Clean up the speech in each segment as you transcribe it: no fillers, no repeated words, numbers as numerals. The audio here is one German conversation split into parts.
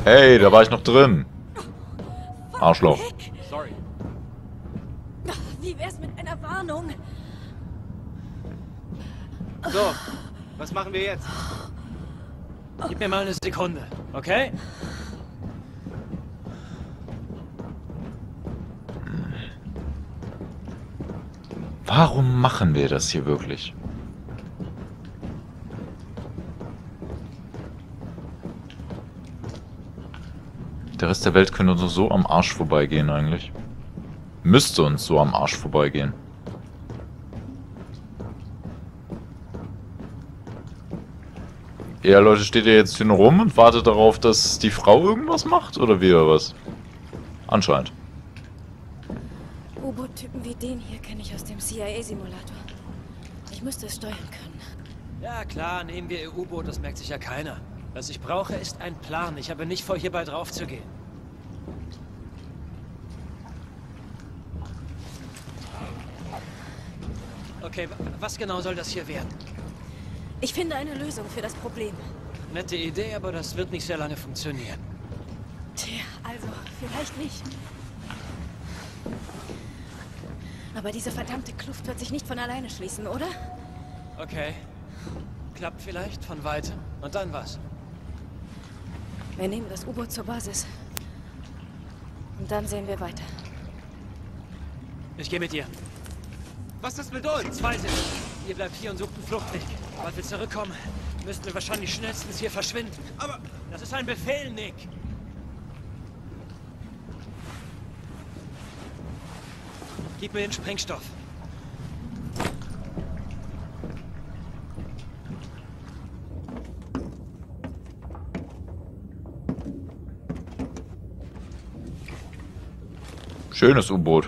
Hey, da war ich noch drin. Arschloch. Sorry. Wie wär's mit einer Warnung? So, was machen wir jetzt? Gib mir mal eine Sekunde, okay? Warum machen wir das hier wirklich? Der Rest der Welt könnte uns so am Arsch vorbeigehen eigentlich. Müsste uns so am Arsch vorbeigehen. Ja, Leute, steht ihr jetzt hier nur rum und wartet darauf, dass die Frau irgendwas macht? Oder wie oder was? Anscheinend. U-Boot-Typen wie den hier kenne ich aus dem CIA-Simulator. Ich müsste es steuern können. Ja klar, nehmen wir ihr U-Boot, das merkt sich ja keiner. Was ich brauche, ist ein Plan. Ich habe nicht vor, hierbei drauf zu gehen. Okay, was genau soll das hier werden? Ich finde eine Lösung für das Problem. Nette Idee, aber das wird nicht sehr lange funktionieren. Tja, also, vielleicht nicht. Aber diese verdammte Kluft wird sich nicht von alleine schließen, oder? Okay. Klappt vielleicht von weitem. Und dann was? Wir nehmen das U-Boot zur Basis. Und dann sehen wir weiter. Ich gehe mit dir. Was das bedeutet? Zwei sind. Ihr bleibt hier und sucht einen Fluchtweg. Sobald wir zurückkommen, müssten wir wahrscheinlich schnellstens hier verschwinden. Aber das ist ein Befehl, Nick. Gib mir den Sprengstoff. Schönes U-Boot.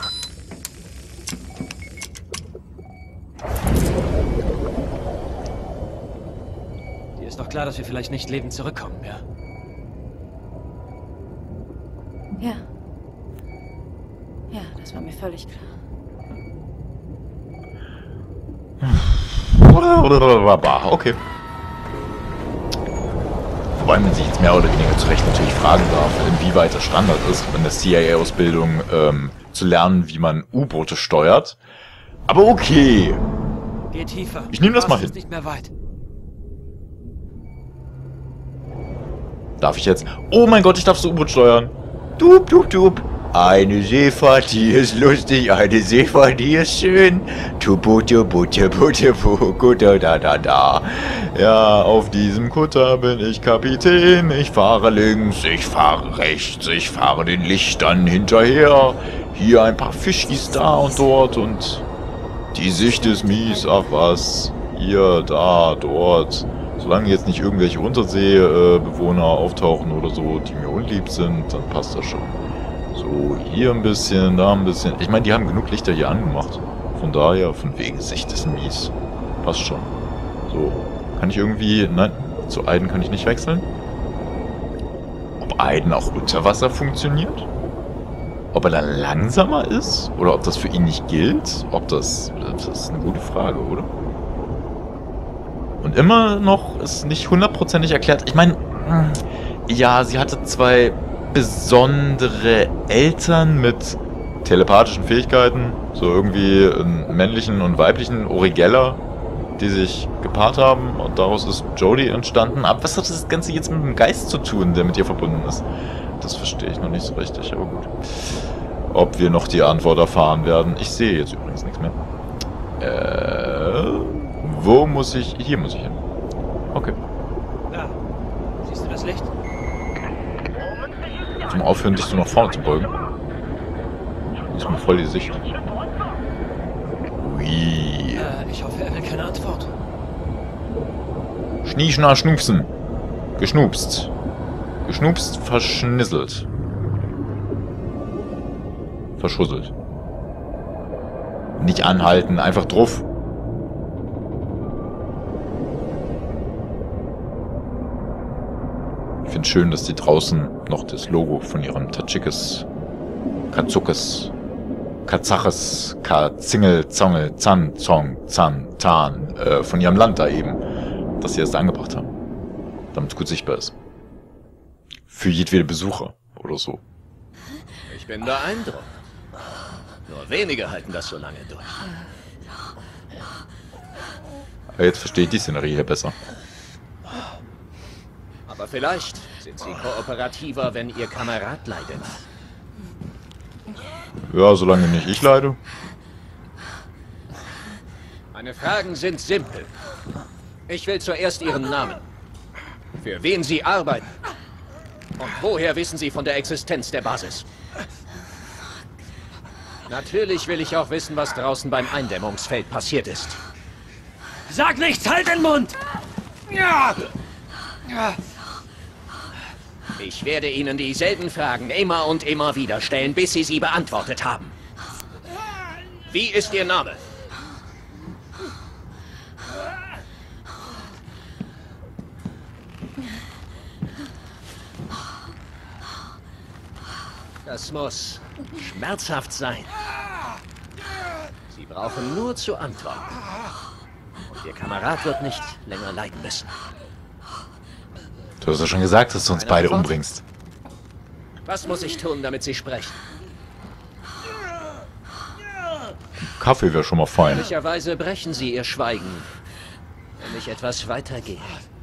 Dir ist doch klar, dass wir vielleicht nicht lebend zurückkommen, ja? Ja. Ja, das war mir völlig klar. Okay. Wobei man sich jetzt mehr oder weniger zu Recht natürlich fragen darf, inwieweit das Standard ist, in der CIA-Ausbildung zu lernen, wie man U-Boote steuert. Aber okay. Geh tiefer. Ich nehme das mal hin. Ist nicht mehr weit. Darf ich jetzt? Oh mein Gott, ich darf so U-Boot steuern. Dup, dup, dup. Eine Seefahrt, die ist lustig, eine Seefahrt, die ist schön. Tupu, tupu, tupu, tupu, Kutter, da, da, da. Ja, auf diesem Kutter bin ich Kapitän. Ich fahre links, ich fahre rechts, ich fahre den Lichtern hinterher. Hier ein paar Fischis da und dort und die Sicht ist mies, ach was. Hier, da, dort. Solange jetzt nicht irgendwelche Unterseebewohner auftauchen oder so, die mir unlieb sind, dann passt das schon. So, hier ein bisschen, da ein bisschen. Ich meine, die haben genug Lichter hier angemacht. Von daher, von wegen Sicht ist mies. Passt schon. So, kann ich irgendwie... Nein, zu Aiden kann ich nicht wechseln. Ob Aiden auch unter Wasser funktioniert? Ob er dann langsamer ist? Oder ob das für ihn nicht gilt? Ob das... Das ist eine gute Frage, oder? Und immer noch ist nicht hundertprozentig erklärt. Ich meine, ja, sie hatte zwei besondere Eltern mit telepathischen Fähigkeiten. So irgendwie einen männlichen und weiblichen Origella, die sich gepaart haben. Und daraus ist Jodie entstanden. Aber was hat das Ganze jetzt mit dem Geist zu tun, der mit ihr verbunden ist? Das verstehe ich noch nicht so richtig, aber gut. Ob wir noch die Antwort erfahren werden. Ich sehe jetzt übrigens nichts mehr. Wo muss ich... Hier muss ich hin. Okay. Da. Siehst du das Licht? Zum Aufhören, dich so nach vorne zu beugen. Das ist mir voll die Sicht. Ui. Ich hoffe, er will keine Antwort. Schnieschna, schnupsen. Geschnupst. Geschnupst, verschnisselt. Verschusselt. Nicht anhalten, einfach drauf. Ich finde schön, dass die draußen noch das Logo von ihrem Tatschikes, Katzukes, Kazaches, Kazingel, Zongel, Zan, Zong, Zan, Tan, von ihrem Land da eben, dass sie das da angebracht haben. Damit es gut sichtbar ist. für jedwede Besucher oder so. Ich bin beeindruckt. Nur wenige halten das so lange durch. Aber jetzt versteht die Szenerie hier besser. Aber vielleicht sind sie kooperativer, wenn ihr Kamerad leidet. Ja, solange nicht ich leide. Meine Fragen sind simpel. Ich will zuerst Ihren Namen. Für wen Sie arbeiten. Und woher wissen Sie von der Existenz der Basis? Natürlich will ich auch wissen, was draußen beim Eindämmungsfeld passiert ist. Sag nichts, halt den Mund! Ja! Ich werde Ihnen dieselben Fragen immer und immer wieder stellen, bis Sie sie beantwortet haben. Wie ist Ihr Name? Das muss schmerzhaft sein. Sie brauchen nur zu antworten. Und Ihr Kamerad wird nicht länger leiden müssen. Du hast ja schon gesagt, dass du uns Eine beide Antwort? umbringst. Was muss ich tun, damit Sie sprechen? Kaffee wäre schon mal fein. Möglicherweise brechen Sie Ihr Schweigen, wenn ich etwas weitergehe.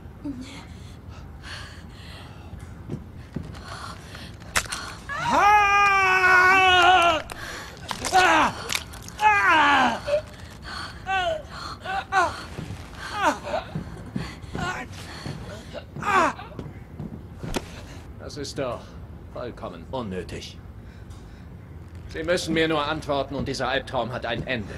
Das ist doch vollkommen unnötig. Sie müssen mir nur antworten und dieser Albtraum hat ein Ende.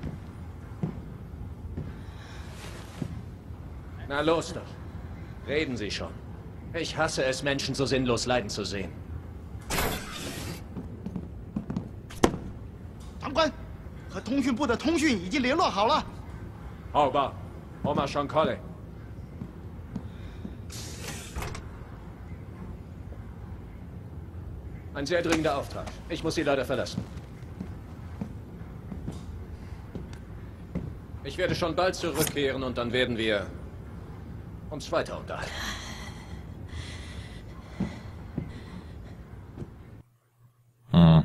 Na los doch. Reden Sie schon. Ich hasse es, Menschen so sinnlos leiden zu sehen. 长官，和通讯部的通讯已经联络好了。 Hau ba. Oma Shankole. Ein sehr dringender Auftrag. Ich muss Sie leider verlassen. Ich werde schon bald zurückkehren und dann werden wir uns weiter unterhalten. Hm.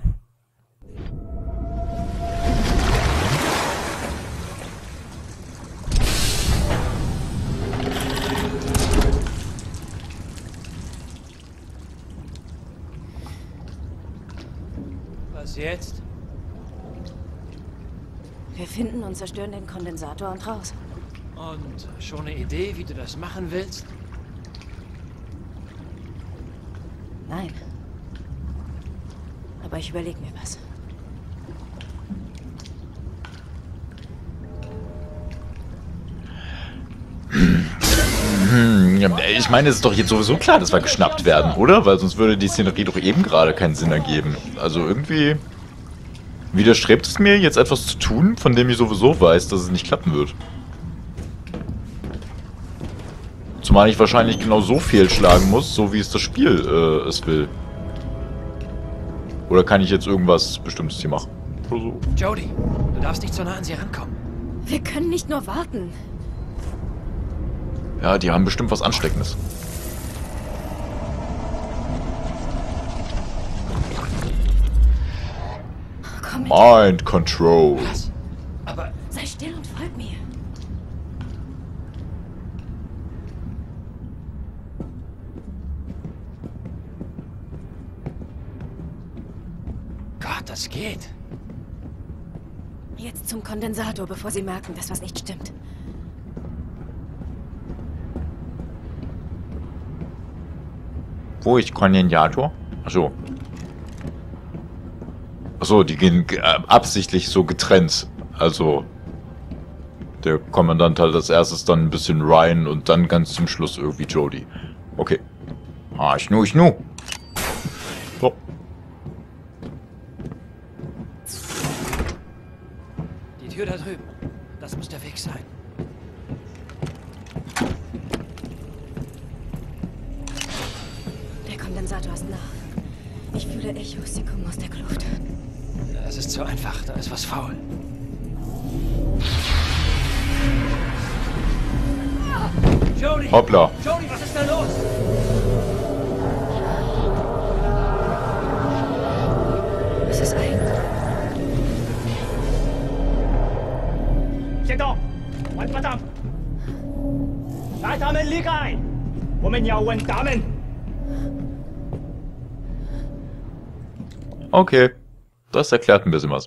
Was jetzt? Wir finden und zerstören den Kondensator und raus. Und schon eine Idee, wie du das machen willst? Nein. Aber ich überlege mir was. Ich meine, es ist doch jetzt sowieso klar, dass wir geschnappt werden, oder? Weil sonst würde die Szenerie doch eben gerade keinen Sinn ergeben. Also irgendwie widerstrebt es mir, jetzt etwas zu tun, von dem ich sowieso weiß, dass es nicht klappen wird. Zumal ich wahrscheinlich genau so fehlschlagen muss, so wie es das Spiel es will. Oder kann ich jetzt irgendwas Bestimmtes hier machen? Oder so. Jodie, du darfst nicht so nah an sie rankommen. Wir können nicht nur warten. Ja, die haben bestimmt was Ansteckendes. Komm mit. Mind Control. Was? Aber Sei still und folg mir. Gott, das geht. Jetzt zum Kondensator, bevor sie merken, dass was nicht stimmt. Wo ist Kondensator? Achso. Achso, die gehen absichtlich so getrennt. Also der Kommandant halt als erstes dann ein bisschen Ryan und dann ganz zum Schluss irgendwie Jodie. Okay. Ah, schnu. So. Die Tür da drüben. Das muss der Weg sein. Der Kondensator ist nah. Ich fühle Echos, die kommen aus der Kluft. Es ist zu einfach. Da ist was faul. Jodie! Hoppla. Jodie, was ist da los? Okay, das erklärt ein bisschen was.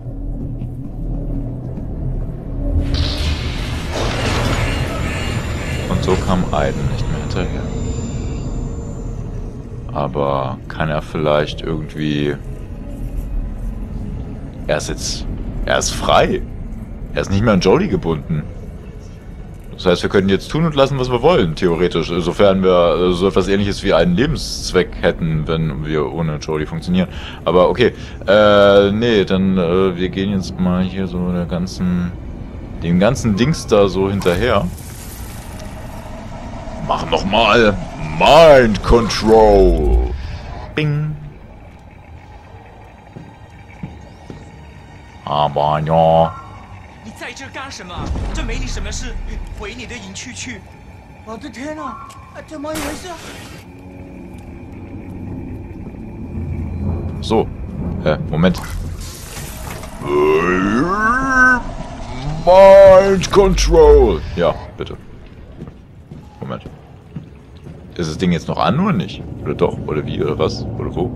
Und so kam Aiden nicht mehr hinterher. Aber kann er vielleicht irgendwie... Er ist frei. Er ist nicht mehr an Jodie gebunden. Das heißt, wir können jetzt tun und lassen, was wir wollen, theoretisch. Sofern wir so etwas Ähnliches wie einen Lebenszweck hätten, wenn wir ohne Jodie funktionieren. Aber okay. Nee, dann wir gehen jetzt mal hier so dem ganzen Dings da so hinterher. Machen nochmal Mind Control. Bing. Aber ja. 你在这干什么？这没你什么事，回你的营区去。我的天哪，怎么一回事？ So. Moment. Mind Control. Ja, bitte. Moment. Ist das Ding jetzt noch an oder nicht? Oder doch? Oder wie? Oder was? Oder wo?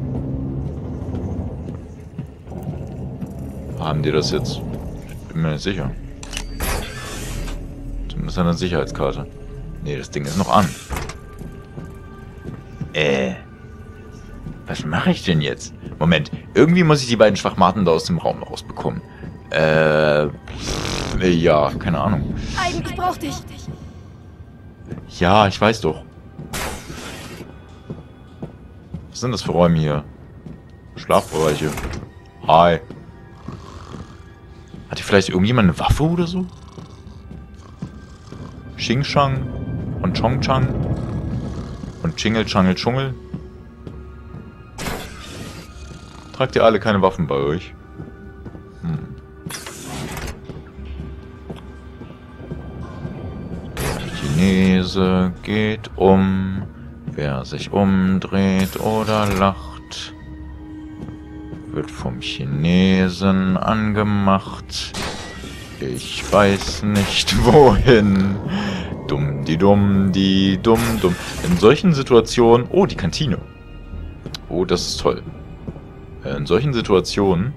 Haben die das jetzt? Ich bin mir nicht sicher. Zumindest eine Sicherheitskarte. Nee, das Ding ist noch an. Was mache ich denn jetzt? Moment, irgendwie muss ich die beiden Schwachmaten da aus dem Raum rausbekommen. Ja, keine Ahnung. Aiden, ich brauch dich. Ja, ich weiß doch. Was sind das für Räume hier? Schlafbereiche. Hi. Hat hier vielleicht irgendjemand eine Waffe oder so? Xing Shang und Chong Chang und Chingel Changel Dschungel. Tragt ihr alle keine Waffen bei euch? Der Chinese geht um. Wer sich umdreht oder lacht, wird vom Chinesen angemacht. Ich weiß nicht wohin. Dumm, die dumm, die dumm, dumm. In solchen Situationen... Oh, die Kantine. Oh, das ist toll. In solchen Situationen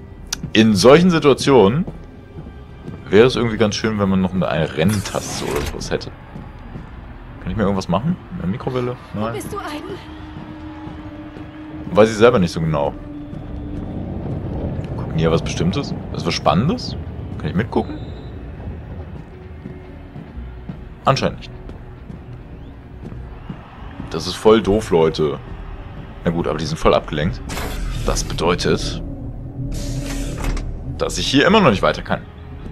wäre es irgendwie ganz schön, wenn man noch eine Renntaste oder sowas hätte. Kann ich mir irgendwas machen? Eine Mikrowelle? Nein. Wo bist du, Aiden? Weiß ich selber nicht so genau. Gucken hier was Bestimmtes? Ist was Spannendes? Kann ich mitgucken? Anscheinend nicht. Das ist voll doof, Leute. Na gut, aber die sind voll abgelenkt. Das bedeutet, dass ich hier immer noch nicht weiter kann.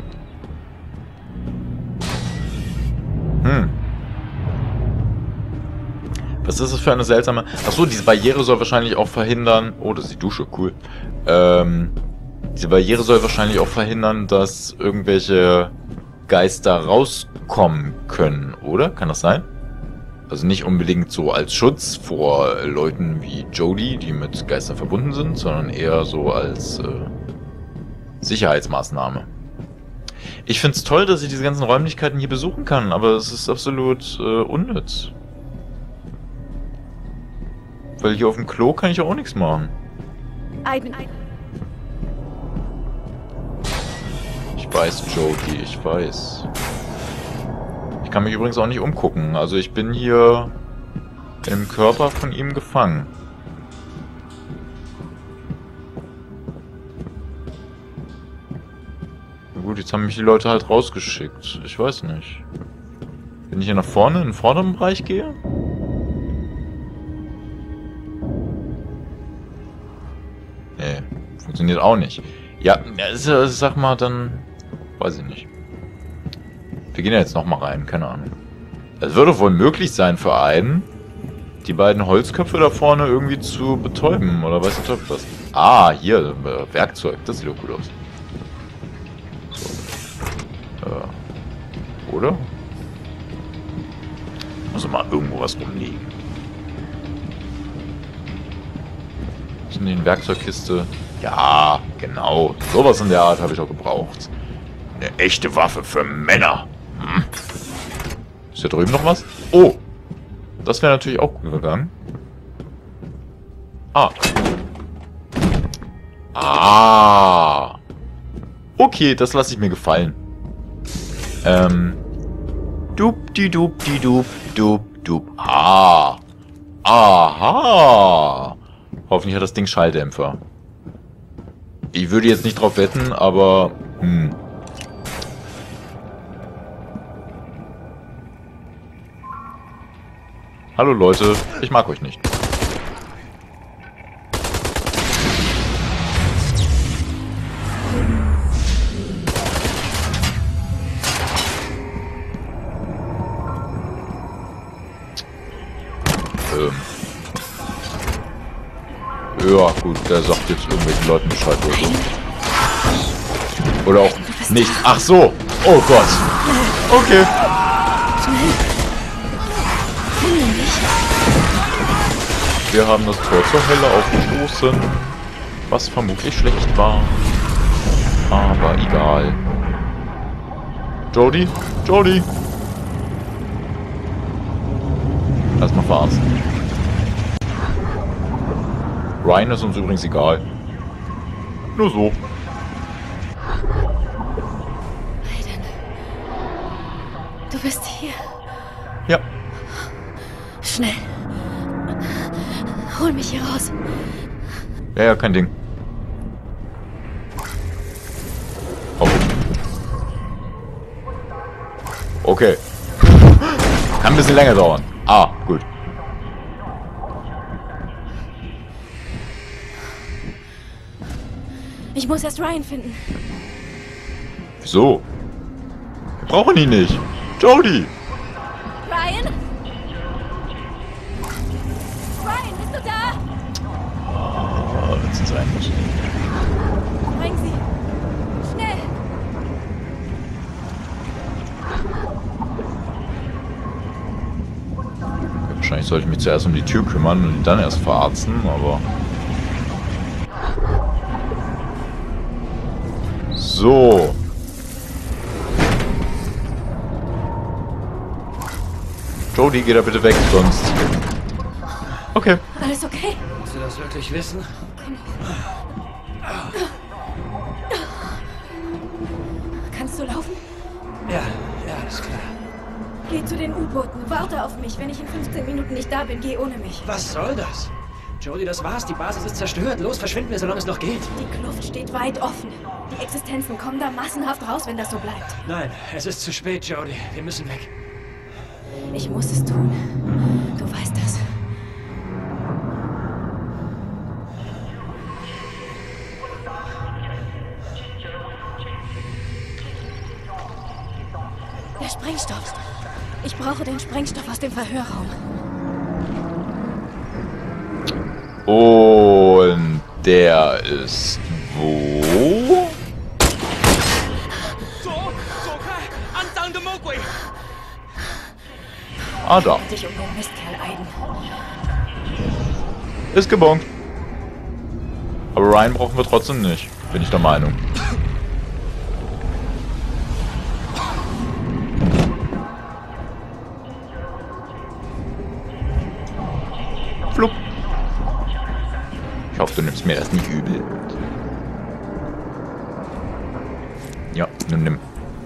Was ist das für eine seltsame... Achso, diese Barriere soll wahrscheinlich auch verhindern... Oh, das ist die Dusche, cool. Diese Barriere soll wahrscheinlich auch verhindern, dass irgendwelche Geister rauskommen können, oder? Kann das sein? Also nicht unbedingt so als Schutz vor Leuten wie Jodie, die mit Geistern verbunden sind, sondern eher so als Sicherheitsmaßnahme. Ich finde es toll, dass ich diese ganzen Räumlichkeiten hier besuchen kann, aber es ist absolut unnütz. Weil hier auf dem Klo kann ich auch nichts machen. Aiden. Ich weiß, Jodie, ich weiß. Ich kann mich übrigens auch nicht umgucken. Also ich bin hier im Körper von ihm gefangen. Na gut, jetzt haben mich die Leute halt rausgeschickt. Ich weiß nicht. Wenn ich hier nach vorne, in den vorderen Bereich gehe? Nee, funktioniert auch nicht. Ja, sag mal, dann... Weiß ich nicht. Wir gehen ja jetzt nochmal rein, keine Ahnung. Es würde wohl möglich sein für einen, die beiden Holzköpfe da vorne irgendwie zu betäuben, oder weiß der Teufel was? Ah, hier, Werkzeug, das sieht doch gut aus. So. Oder? Muss mal irgendwo was rumliegen. Was ist denn die Werkzeugkiste? Ja, genau. Sowas in der Art habe ich auch gebraucht. Eine echte Waffe für Männer. Ist hier drüben noch was? Oh! Das wäre natürlich auch gut gegangen. Ah. Ah. Okay, das lasse ich mir gefallen. Dup. Ah. Aha. Hoffentlich hat das Ding Schalldämpfer. Ich würde jetzt nicht drauf wetten, aber... Hallo Leute, ich mag euch nicht. Ja, gut, der sagt jetzt irgendwelchen Leuten Bescheid oder so. Oder auch nicht. Ach so! Oh Gott! Okay. Wir haben das Tor zur Hölle aufgestoßen, was vermutlich schlecht war. Aber egal. Jodie? Jodie! Lass mal verarzten. Ryan ist uns übrigens egal. Nur so. Aiden. Du bist hier. Ja. Schnell. Hol mich hier raus. Ja, kein Ding. Oh. Okay. Kann ein bisschen länger dauern. Ah, gut. Ich muss erst Ryan finden. Wieso? Wir brauchen ihn nicht. Jodie! Ryan? Ryan, bist du da? Oh, wenn es sein muss. Bring sie. Schnell. Okay, wahrscheinlich sollte ich mich zuerst um die Tür kümmern und ihn dann erst verarzten, aber... So. Jodie, geh da bitte weg, sonst... Okay. Alles okay? Willst du das wirklich wissen? Kannst du laufen? Ja, alles klar. Geh zu den U-Booten. Warte auf mich. Wenn ich in 15 Minuten nicht da bin, geh ohne mich. Was soll das? Jodie, das war's. Die Basis ist zerstört. Los, verschwinden wir, solange es noch geht. Die Kluft steht weit offen. Die Existenzen kommen da massenhaft raus, wenn das so bleibt. Nein, es ist zu spät, Jodie. Wir müssen weg. Ich muss es tun. Du weißt das. Der Sprengstoff. Ich brauche den Sprengstoff aus dem Verhörraum. Und der ist wo? Ah, da. Dich um den Mistkerl, Aiden. Ist gebongt. Aber Ryan brauchen wir trotzdem nicht, bin ich der Meinung. Flupp. Ich hoffe, du nimmst mir das nicht übel. Ja, nimm.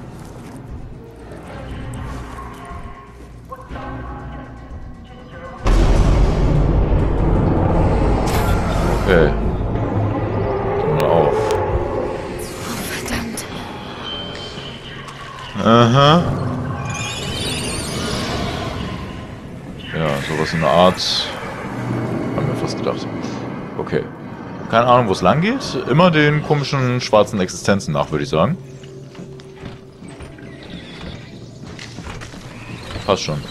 Okay. Mal auf. Verdammt. Aha. Ja, sowas in der Art. Haben wir fast gedacht. Okay. Keine Ahnung, wo es lang geht. Immer den komischen schwarzen Existenzen nach, würde ich sagen. Passt schon.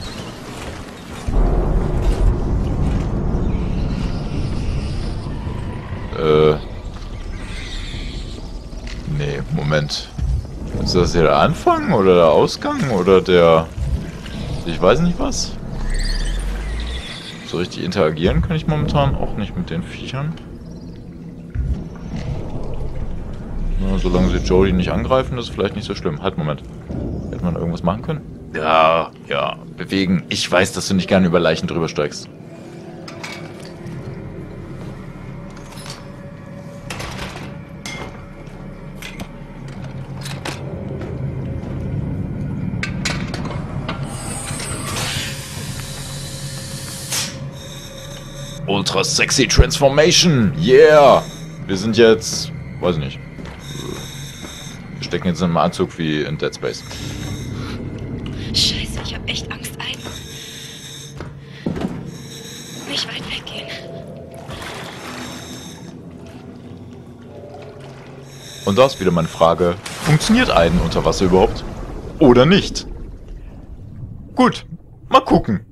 Nee, Moment. Ist das hier der Anfang oder der Ausgang oder der... Ich weiß nicht was. So richtig interagieren kann ich momentan auch nicht mit den Viechern. Na, solange sie Jodie nicht angreifen, ist es vielleicht nicht so schlimm. Halt, Moment. Hätte man irgendwas machen können? Ja, ja, bewegen. Ich weiß, dass du nicht gerne über Leichen drüber steigst. Ultra sexy Transformation. Yeah. Wir sind jetzt... Weiß ich nicht. Wir stecken jetzt in einem Anzug wie in Dead Space. Scheiße, ich hab echt Angst, Aiden. Nicht weit weggehen. Und da ist wieder meine Frage. Funktioniert Aiden unter Wasser überhaupt? Oder nicht? Gut. Mal gucken.